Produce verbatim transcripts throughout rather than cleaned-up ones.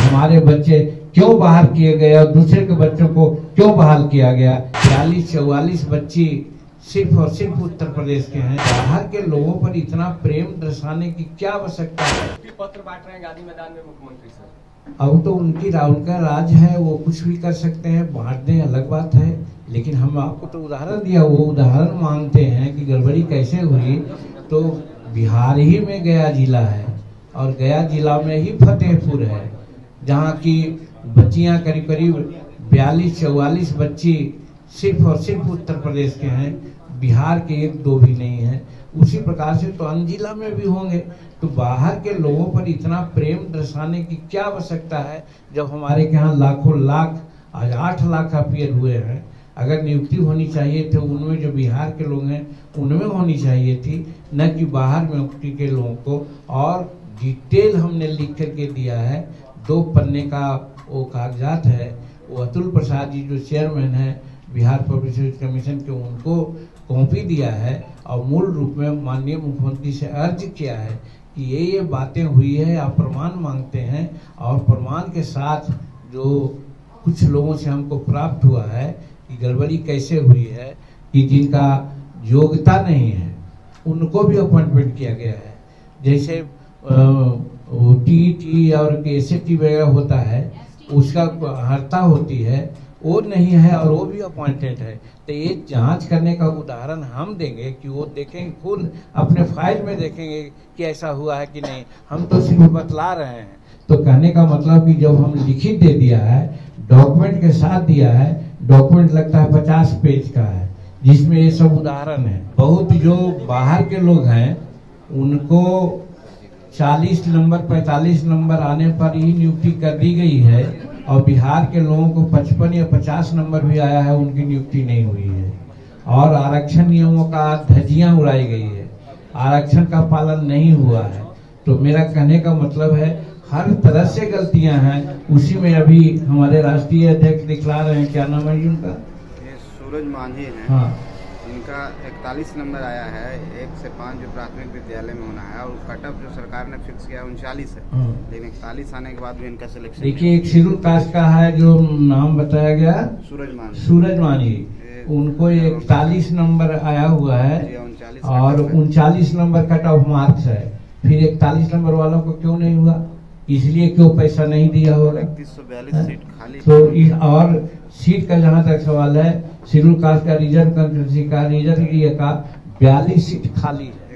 हमारे बच्चे क्यों बाहर किए गए और दूसरे के बच्चों को क्यों बहाल किया गया। चालीस चौवालीस बच्ची सिर्फ और सिर्फ उत्तर प्रदेश के हैं। बाहर के लोगों पर इतना प्रेम दर्शाने की क्या आवश्यकता है। पत्र बांट रहे हैं गांधी मैदान में मुख्यमंत्री सर। अब तो उनकी उनका राज है, वो कुछ भी कर सकते हैं, बांट दें अलग बात है। लेकिन हम आपको तो उदाहरण दिया, वो उदाहरण मांगते हैं कि गड़बड़ी कैसे हुई। तो बिहार ही में गया जिला है और गया जिला में ही फतेहपुर है, जहाँ की बच्चियाँ करीब करीब बयालीस चौवालीस बच्ची सिर्फ और सिर्फ उत्तर प्रदेश के हैं, बिहार के एक दो भी नहीं है। उसी प्रकार से तो अन्य जिला में भी होंगे। तो बाहर के लोगों पर इतना प्रेम दर्शाने की क्या आवश्यकता है, जब हमारे यहाँ लाखों लाख आज आठ लाख अपियर हुए हैं। अगर नियुक्ति होनी चाहिए तो उनमें जो बिहार के लोग हैं उनमें होनी चाहिए थी, न कि बाहर में नियुक्ति के लोगों को। और डिटेल हमने लिख करके दिया है, दो पन्ने का वो कागजात है। वो अतुल प्रसाद जी जो चेयरमैन है बिहार पब्लिक सर्विस कमीशन के, उनको कॉपी दिया है और मूल रूप में माननीय मुख्यमंत्री से अर्ज किया है कि ये ये बातें हुई है, आप प्रमाण मांगते हैं। और प्रमाण के साथ जो कुछ लोगों से हमको प्राप्त हुआ है कि गड़बड़ी कैसे हुई है, कि जिनका योग्यता नहीं है उनको भी अपॉइंटमेंट किया गया है। जैसे टी टी और एस टी वगैरह होता है, उसका हर्ता होती है, वो नहीं है और वो भी अपॉइंटेड है। तो ये जांच करने का उदाहरण हम देंगे कि वो देखेंगे, खुद अपने फाइल में देखेंगे कि ऐसा हुआ है कि नहीं। हम तो सिर्फ बतला रहे हैं। तो कहने का मतलब कि जब हम लिखित दे दिया है, डॉक्यूमेंट के साथ दिया है, डॉक्यूमेंट लगता है पचास पेज का है, जिसमें ये सब उदाहरण है। बहुत जो बाहर के लोग हैं उनको चालीस नंबर पैंतालीस नंबर आने पर ही नियुक्ति कर दी गई है, और बिहार के लोगों को पचपन या पचास नंबर भी आया है, उनकी नियुक्ति नहीं हुई है। और आरक्षण नियमों का धज्जियां उड़ाई गई है, आरक्षण का पालन नहीं हुआ है। तो मेरा कहने का मतलब है हर तरह से गलतियां हैं। उसी में अभी हमारे राष्ट्रीय अध्यक्ष दिखला रहे हैं, क्या नाम है उनका, सूरज मांझी हैं। हाँ, इनका इकतालीस नंबर आया है, एक से पाँच जो प्राथमिक विद्यालय में होना है, और कटअप जो सरकार ने फिक्स किया उनचालीस है। हाँ। लेकिन इकतालीस आने के बाद भी इनका सिलेक्शन। देखिए, एक शेड्यूल कास्ट का है जो नाम बताया गया, सूरज मांझी। सूरज मांझी उनको इकतालीस नंबर आया हुआ है और उनचालीस नंबर कट ऑफ मार्क्स है। फिर इकतालीस नंबर वालों को क्यों नहीं हुआ, इसलिए क्यों पैसा नहीं दिया होगा। इकतीस सौ बयालीस सीट खाली। तो इस और सीट का जहाँ तक सवाल है, शेड्यूल कास्ट का रिजर्व कंट्री का रिजर्व का बयालीस सीट खाली है,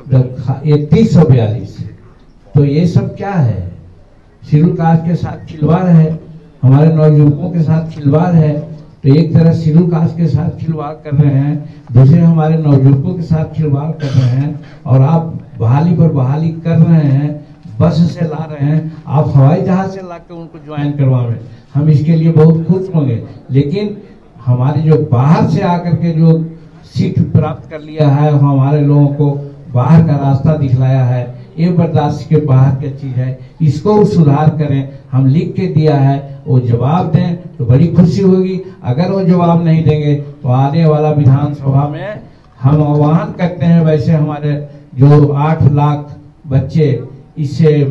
इकतीस सौ बयालीस। तो ये सब क्या है, शेड्यूल कास्ट के साथ खिलवाड़ है, हमारे नौजुवकों के साथ खिलवाड़ है। तो एक तरह शेड्यूल कास्ट के साथ खिलवाड़ कर रहे हैं, दूसरे हमारे नौजुवकों के साथ खिलवाड़ कर रहे हैं। और आप बहाली पर बहाली कर रहे हैं, बस से ला रहे हैं, आप हवाई जहाज से लाकर उनको ज्वाइन करवाएं। हम इसके लिए बहुत खुश होंगे। लेकिन हमारे जो बाहर से आकर के जो सीट प्राप्त कर लिया है, हमारे लोगों को बाहर का रास्ता दिखलाया है, ये बर्दाश्त के बाहर की चीज है। इसको सुधार करें, हम लिख के दिया है, वो जवाब दें तो बड़ी खुशी होगी। अगर वो जवाब नहीं देंगे तो आने वाला विधानसभा में हम आह्वान करते हैं, वैसे हमारे जो आठ लाख बच्चे इससे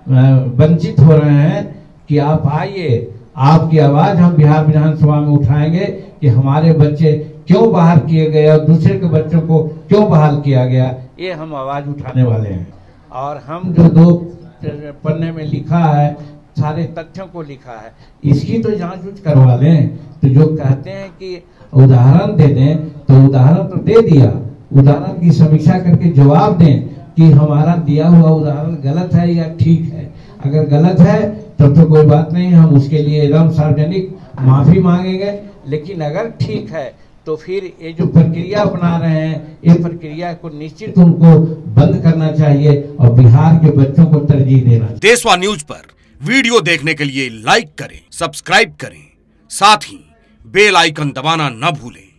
वंचित हो रहे हैं, कि आप आइए, आपकी आवाज हम बिहार विधानसभा में उठाएंगे कि हमारे बच्चे क्यों बाहर किए गए और दूसरे के बच्चों को क्यों बहाल किया गया। ये हम आवाज उठाने वाले हैं। और हम जो दो पन्ने में लिखा है, सारे तथ्यों को लिखा है, इसकी तो जांच उच करवा लें। तो जो कहते हैं कि उदाहरण दे दें, तो उदाहरण तो दे दिया, उदाहरण की समीक्षा करके जवाब दें कि हमारा दिया हुआ उदाहरण गलत है या ठीक है। अगर गलत है तब तो कोई बात नहीं, हम उसके लिए एकदम सार्वजनिक माफी मांगेंगे। लेकिन अगर ठीक है तो फिर ये जो प्रक्रिया अपना रहे हैं, ये प्रक्रिया को निश्चित उनको बंद करना चाहिए और बिहार के बच्चों को तरजीह देना चाहिए। देशवा न्यूज पर वीडियो देखने के लिए लाइक करें, सब्सक्राइब करें, साथ ही बेल आइकन दबाना न भूलें।